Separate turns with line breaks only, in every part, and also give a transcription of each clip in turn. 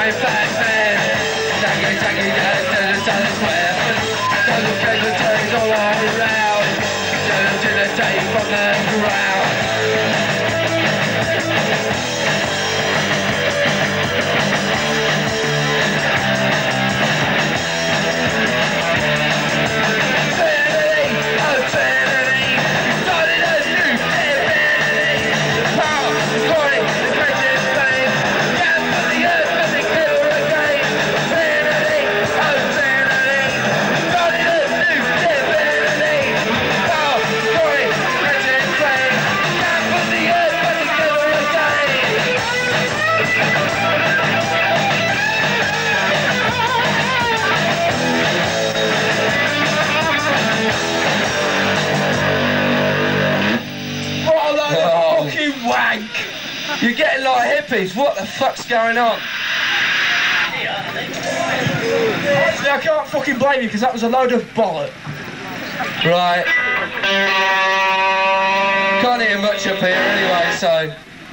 very fast man. Jackie, does his weapon. Does the treasure turns all around. Turns to the tape from the ground. You're getting like hippies, what the fuck's going on? Honestly, I can't fucking blame you because that was a load of bollock. Right. Can't hear much up here anyway, so...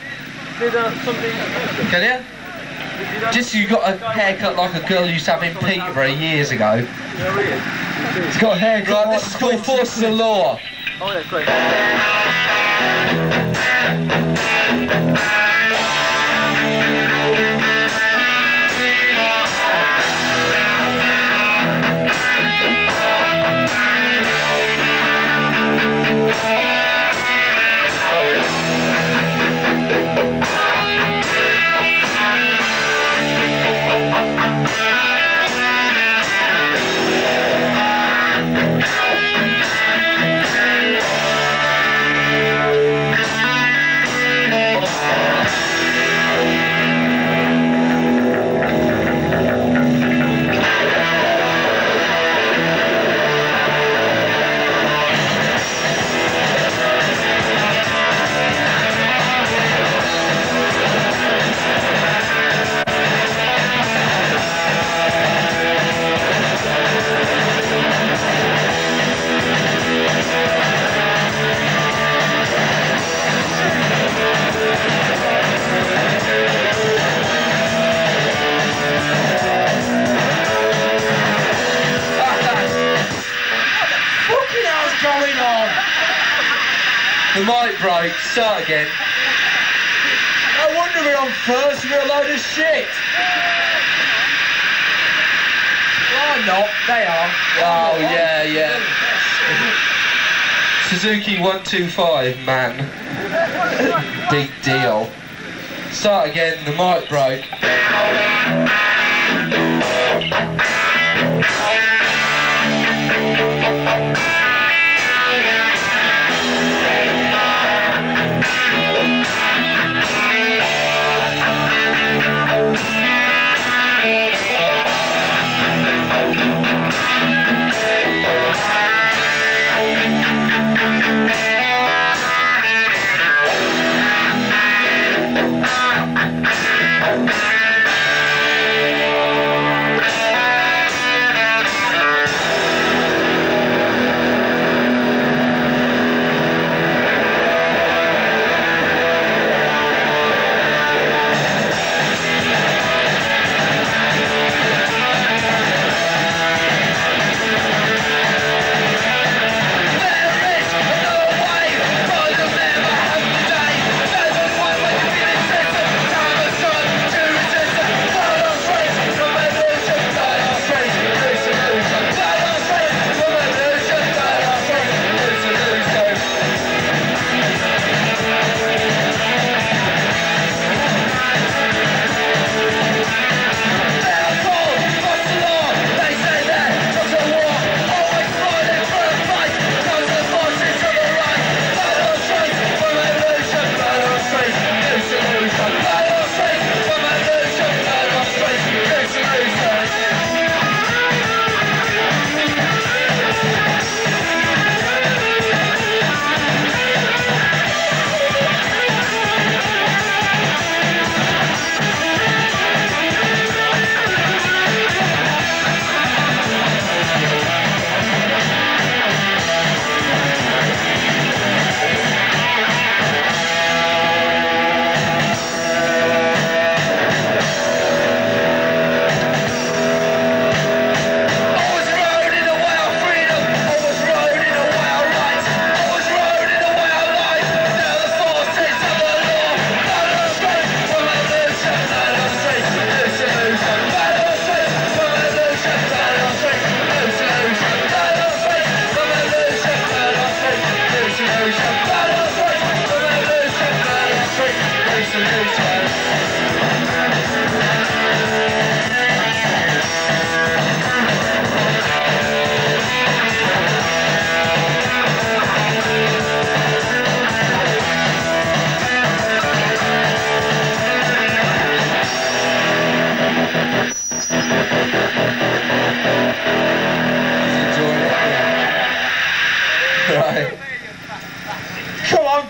Can you? Just you got a haircut like a girl used to have in Peterborough years ago. It's got a haircut. Right, this is called Forces of Law.
Oh yeah, great.
The mic broke, start again. No wonder we're on first, we're a load of shit. Well, I'm not, they are. Oh, yeah. Suzuki 125, man. Big deal. Start again, the mic broke.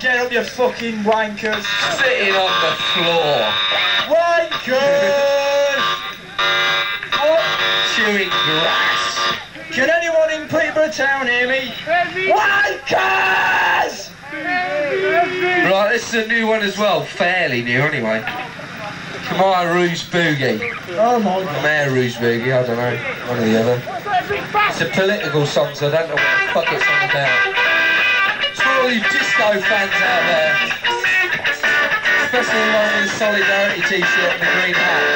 get up, you fucking wankers.
Sitting on the floor.
Wankers! What?
Chewing grass.
Can anyone in Peterborough town hear me? Wankers!
Right, this is a new one as well. Fairly new anyway. Khmer Rouge Boogie.
Oh my god.
Khmer Rouge Boogie, I don't know. One or the other. It's a political song, so I don't know what the fuck it's on about. It's for all you disco fans out there. Especially the one with the Solidarity t-shirt and the green hat.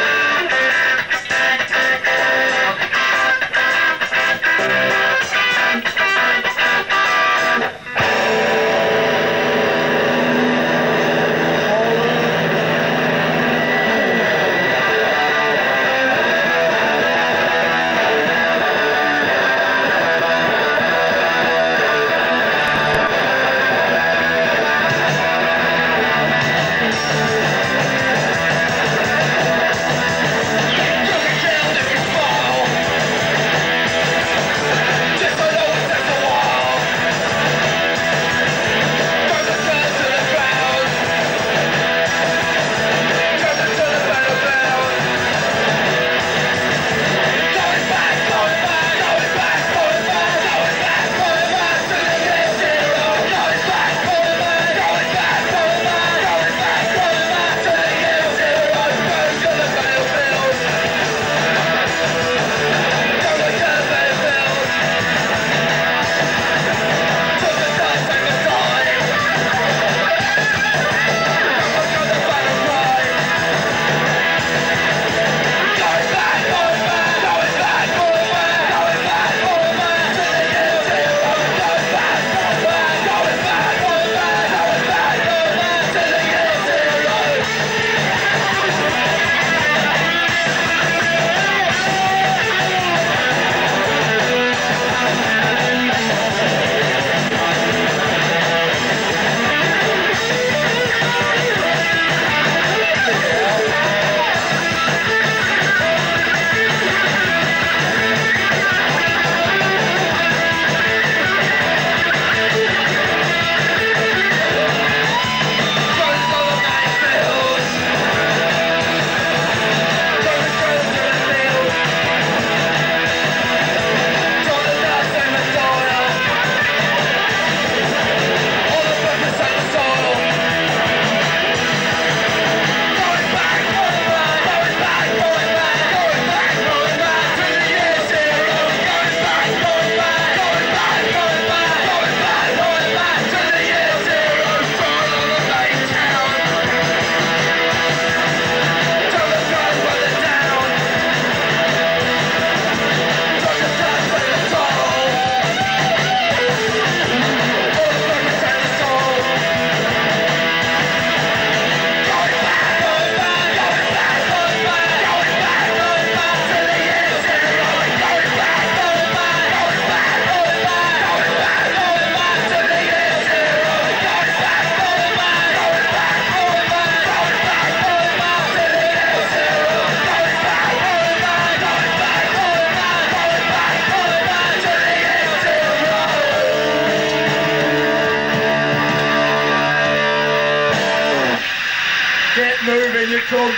moving, you cunts.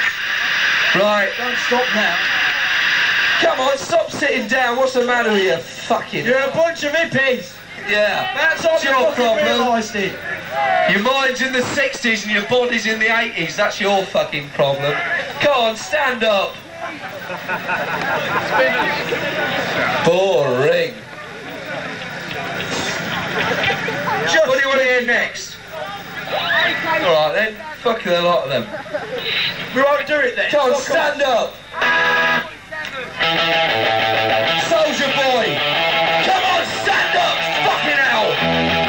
Right.
Don't stop now.
Come on, stop sitting down. What's the matter with you? Fucking.
You're a bunch of hippies.
Yeah.
That's all you
your
fucking
problem.
realised it.
Your mind's in the 60s and your body's in the 80s. That's your fucking problem. Come on, stand up. Boring. What do you want to hear next? Alright then, fuck the lot of them.
We won't do it then.
Come on, stand up. Soldier boy. Come on, stand up. Fucking hell.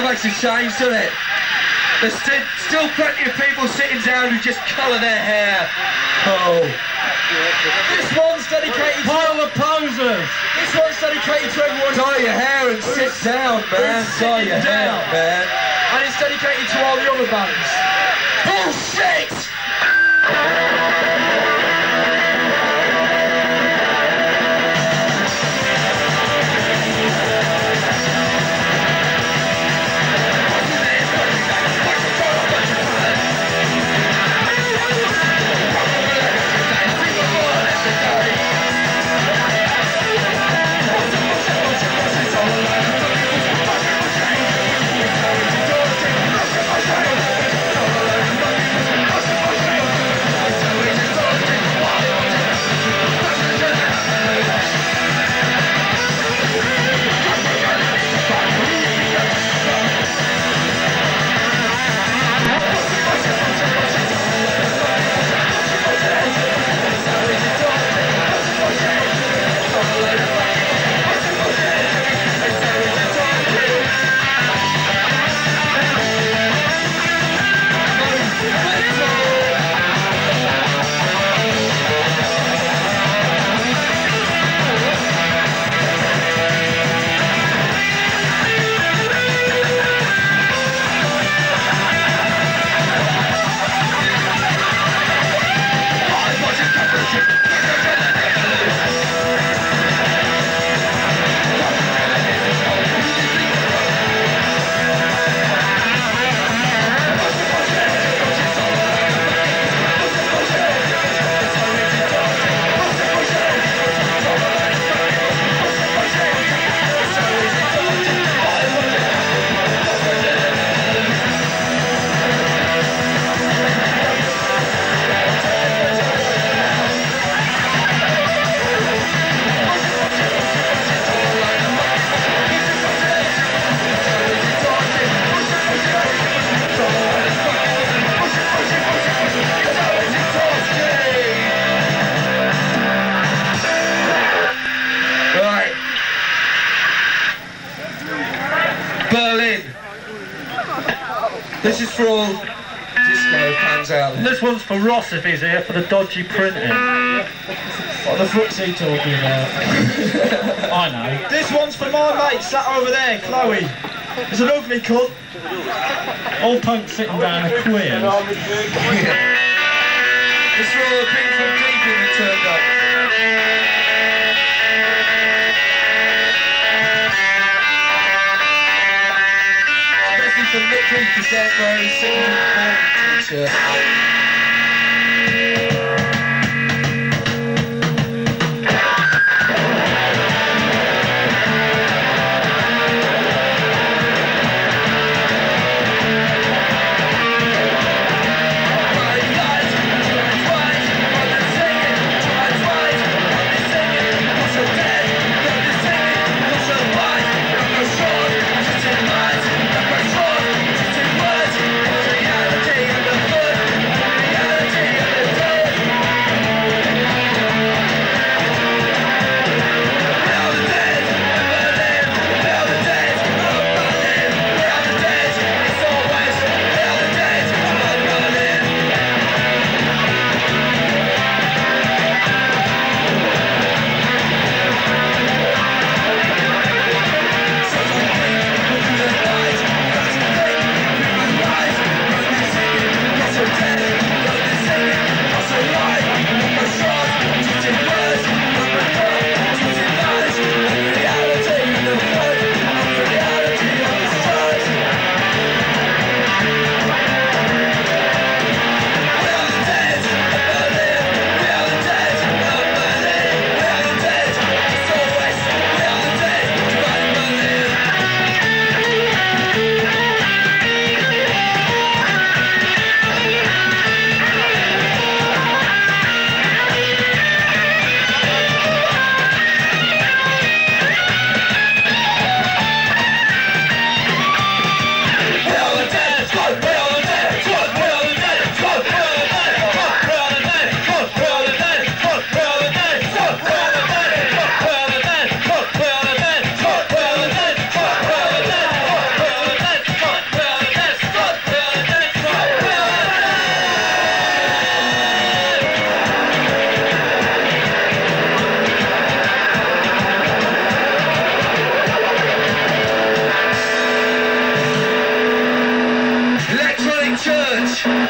That makes a change, doesn't it? There's still plenty of people sitting down who just colour their hair. Oh.
This one's dedicated
Pile of posers!
This one's dedicated to everyone.
Dye your hair and sit down, man. Dye your hair, man.
And it's dedicated to all the other bands.
Bullshit! This is for all disco fans out there.
This one's for Ross if he's here, for the dodgy printing.
What the fuck's he talking about?
I know.
This one's for my mate sat over there, Chloe. He's an ugly cunt.
All punk sitting down are queer.
This is for all the people from Deacon who turned up. For Nicky to get where he's sitting in the morning t-shirt.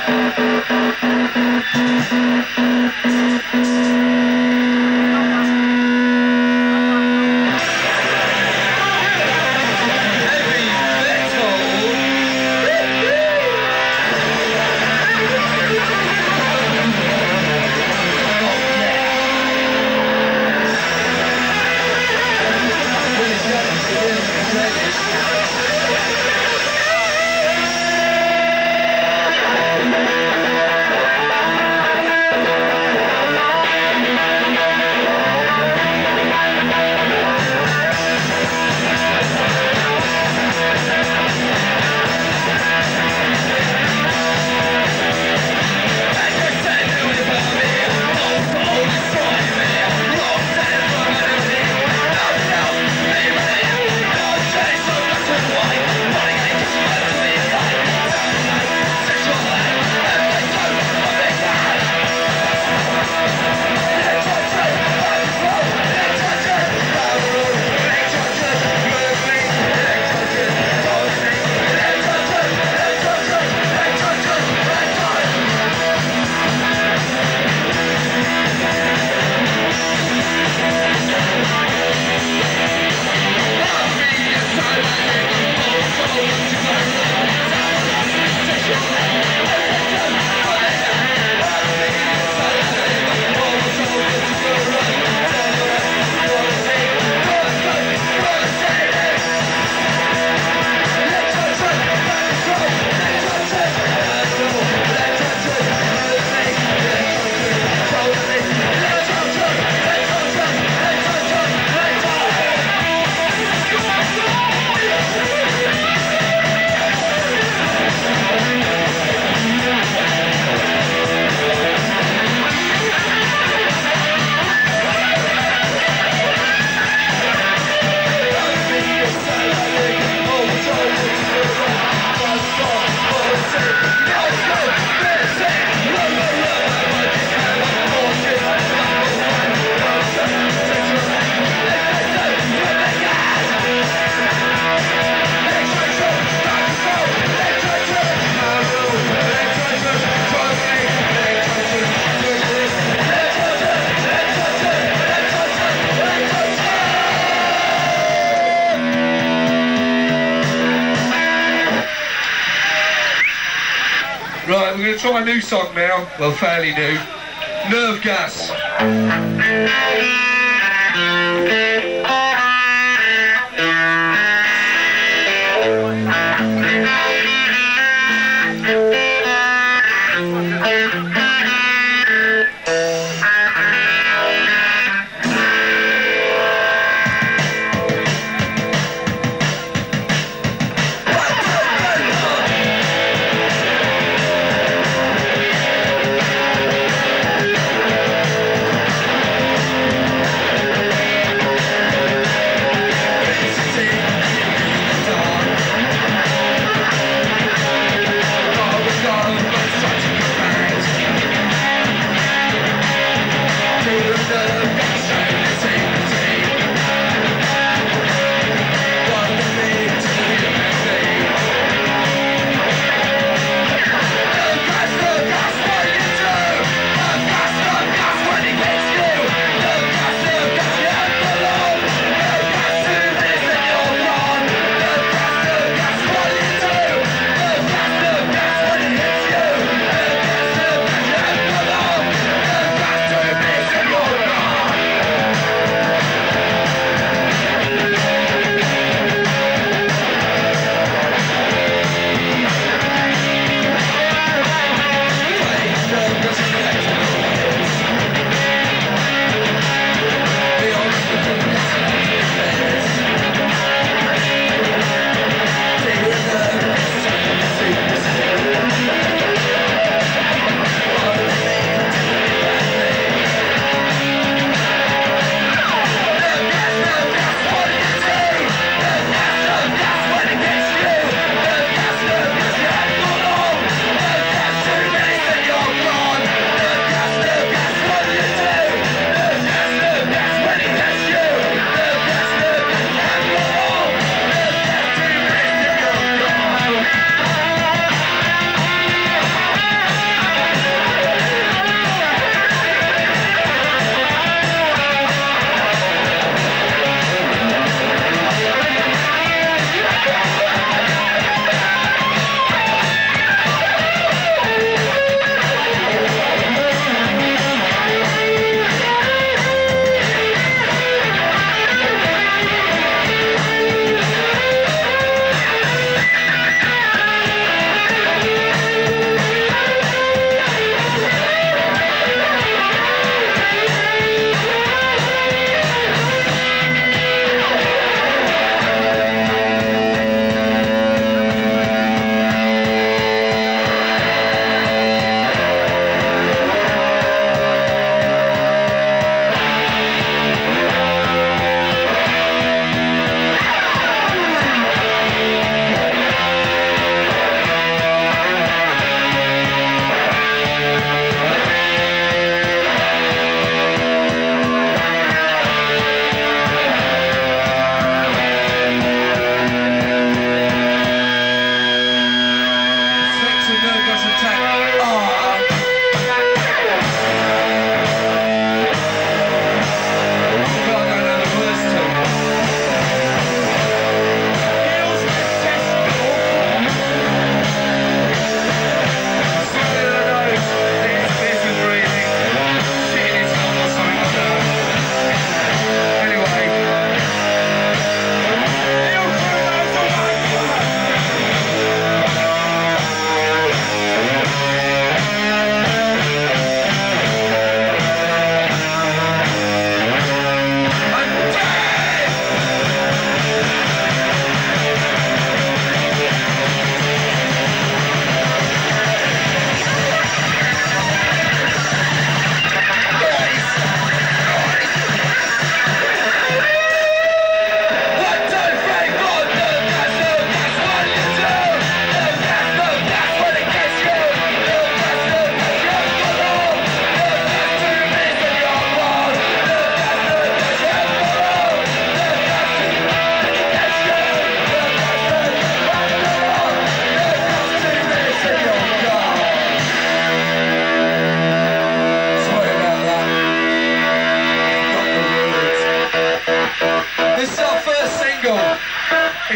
Right, we're going to try a new song now. Well, fairly new. Nerve Gas.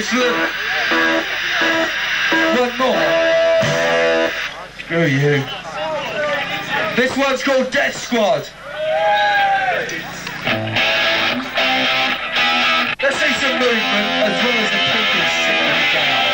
Excellent. One more. Screw you. This one's called Death Squad. Let's see some movement as well as the people sitting down.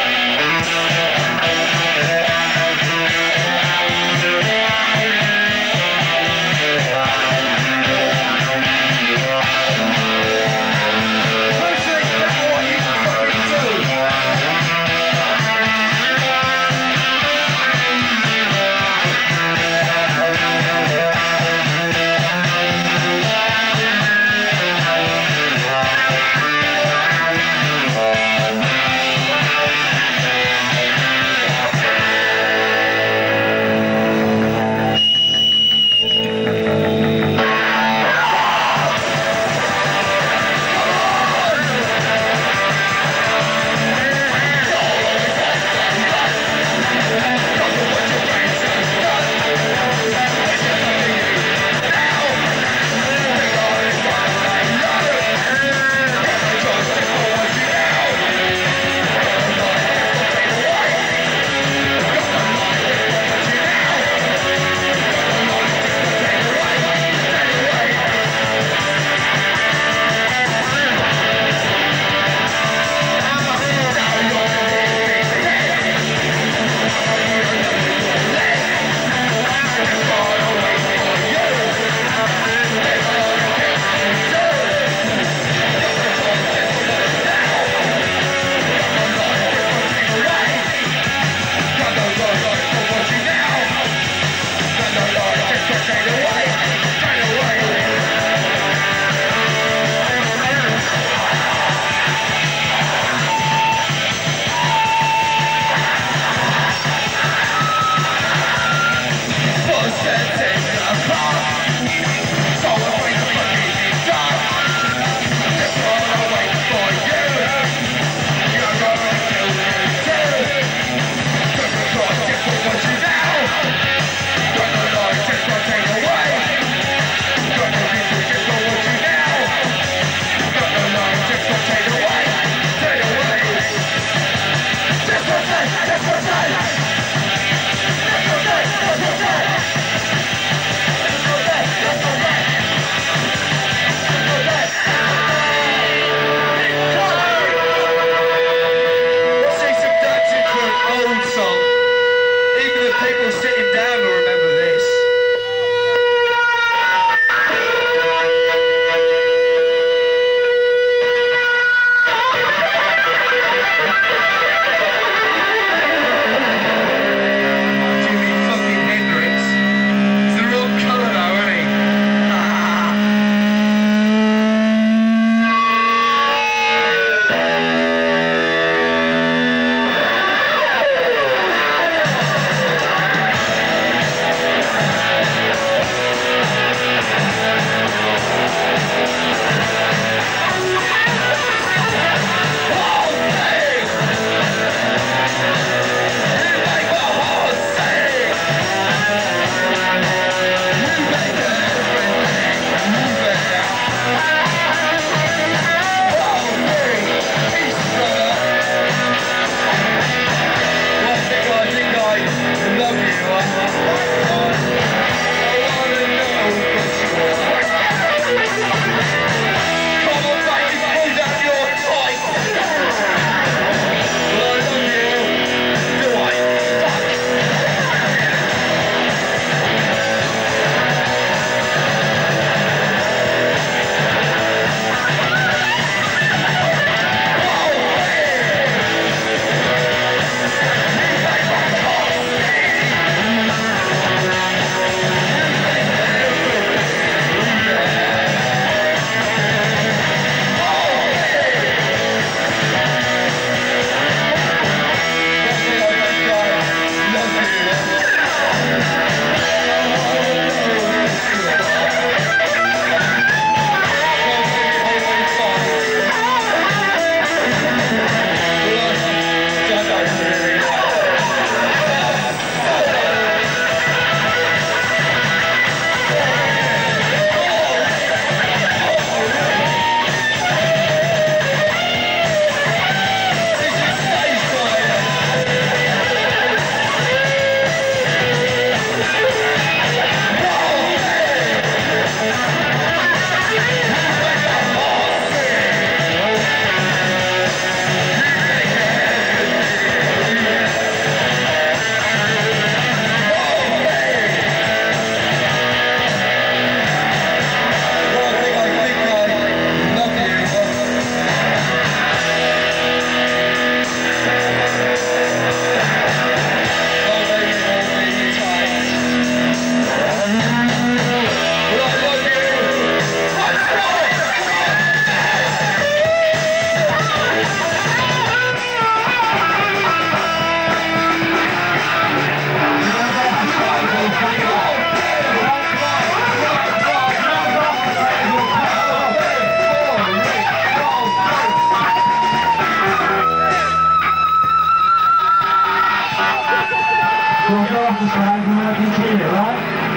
we'll go off the side and we'll continue, right?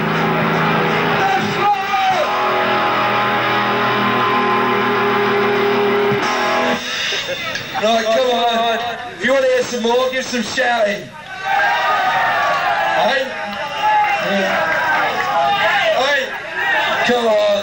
Right, come on. If you want to hear some more, give some shouting. Hey? Hey? Come on.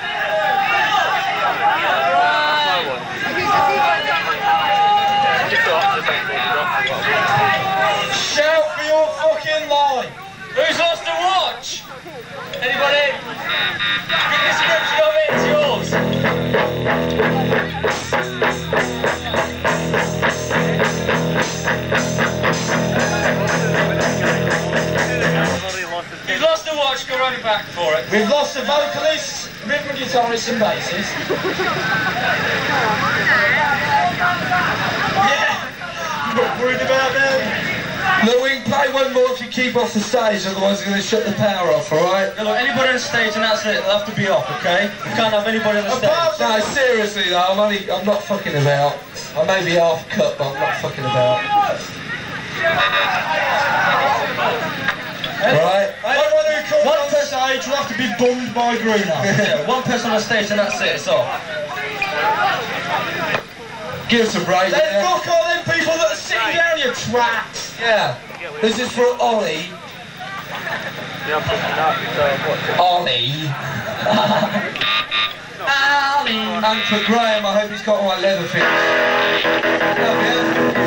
Shout for your fucking life. Who's lost a watch? Anybody? Give me a description of it, it's yours. You've lost a watch, go running back for it. We've lost a vocalist, rhythm guitarist and bassist. Yeah, not worried about them.
Look, we can play one more if you keep off the stage, otherwise we're going to shut the power off, alright?
Look, anybody on the stage and that's it, they'll have to be off, okay? We can't have anybody on the stage.
No, seriously though, I'm not fucking about. I may be half cut, but I'm not fucking about. Right?
Anyone who comes on the stage will have to be bummed by Bruno. Yeah, one person on the stage and that's it, it's off.
Give us a break.
Then fuck all them people that are sitting down, you twats!
Yeah. This is for Ollie. Ollie. Ollie. And for Graham, I hope he's got all my leather fits. Love you.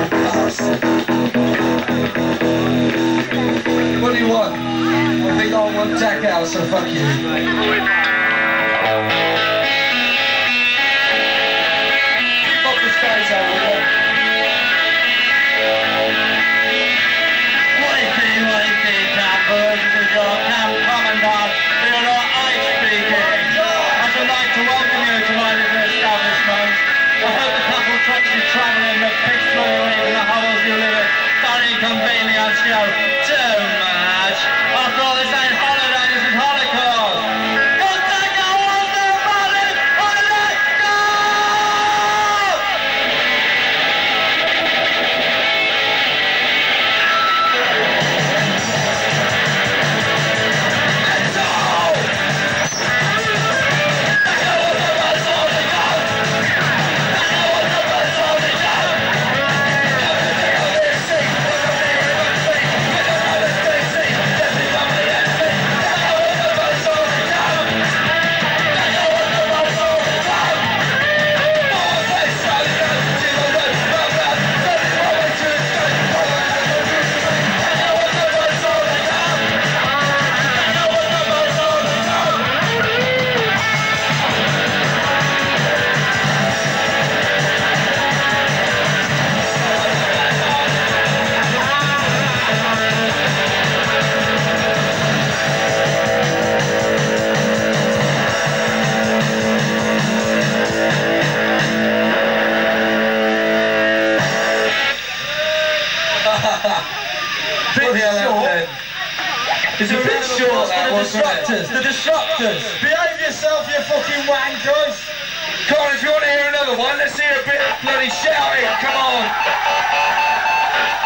What do you want? I think I want Jack out, so fuck you. Keep up the stage over there.
Wakey, campers, this is your camp commandant. Do you know I speak English? I should like to welcome you to my little establishment. I hope the couple trucks you travelling with pigs flowing in the hovels you live in. Very inconvenient, you know. Too much. After all, this ain't holiday, this is Holocaust. Good to go on there, buddy! Holiday, go!
It's a bit short, that wasn't it?
The Destructors! Behave yourself, you fucking wankers!
Come on, if you want to hear another one, let's hear a bit of bloody shouting, come on!